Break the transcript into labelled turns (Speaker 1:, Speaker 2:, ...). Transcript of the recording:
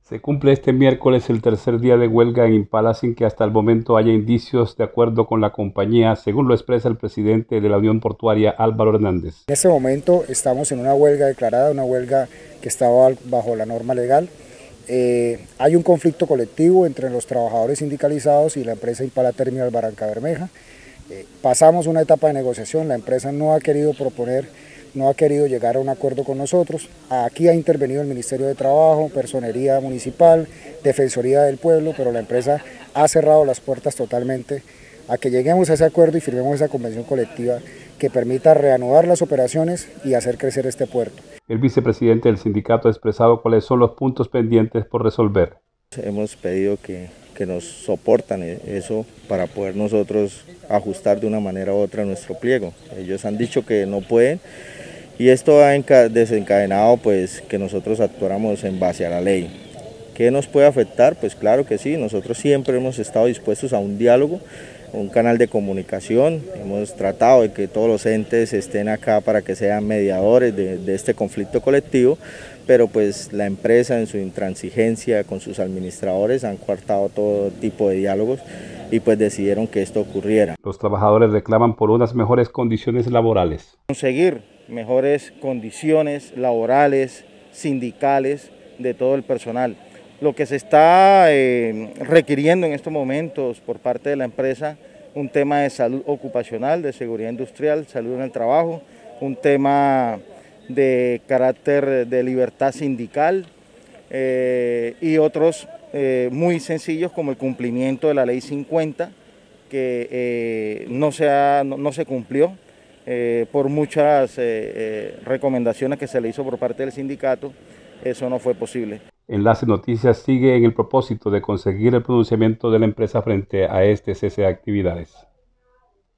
Speaker 1: Se cumple este miércoles el tercer día de huelga en Impala sin que hasta el momento haya indicios de acuerdo con la compañía, según lo expresa el presidente de la Unión Portuaria, Álvaro Hernández.
Speaker 2: En este momento estamos en una huelga declarada, una huelga que estaba bajo la norma legal. Hay un conflicto colectivo entre los trabajadores sindicalizados y la empresa Impala Terminal Barranca Bermeja. Pasamos una etapa de negociación, la empresa no ha querido proponer, no ha querido llegar a un acuerdo con nosotros. Aquí ha intervenido el Ministerio de Trabajo, Personería Municipal, Defensoría del Pueblo, pero la empresa ha cerrado las puertas totalmente a que lleguemos a ese acuerdo y firmemos esa convención colectiva que permita reanudar las operaciones y hacer crecer este puerto.
Speaker 1: El vicepresidente del sindicato ha expresado cuáles son los puntos pendientes por resolver.
Speaker 3: Hemos pedido que nos soportan eso para poder nosotros ajustar de una manera u otra nuestro pliego. Ellos han dicho que no pueden y esto ha desencadenado pues que nosotros actuáramos en base a la ley. ¿Qué nos puede afectar? Pues claro que sí, nosotros siempre hemos estado dispuestos a un diálogo, un canal de comunicación, hemos tratado de que todos los entes estén acá para que sean mediadores de este conflicto colectivo, pero pues la empresa en su intransigencia con sus administradores han coartado todo tipo de diálogos y pues decidieron que esto ocurriera.
Speaker 1: Los trabajadores reclaman por unas mejores condiciones laborales.
Speaker 3: Conseguir mejores condiciones laborales, sindicales de todo el personal. Lo que se está requiriendo en estos momentos por parte de la empresa, un tema de salud ocupacional, de seguridad industrial, salud en el trabajo, un tema de carácter de libertad sindical y otros muy sencillos como el cumplimiento de la ley 50 que no se cumplió por muchas recomendaciones que se le hizo por parte del sindicato, eso no fue posible.
Speaker 1: Enlace Noticias sigue en el propósito de conseguir el pronunciamiento de la empresa frente a este cese de actividades.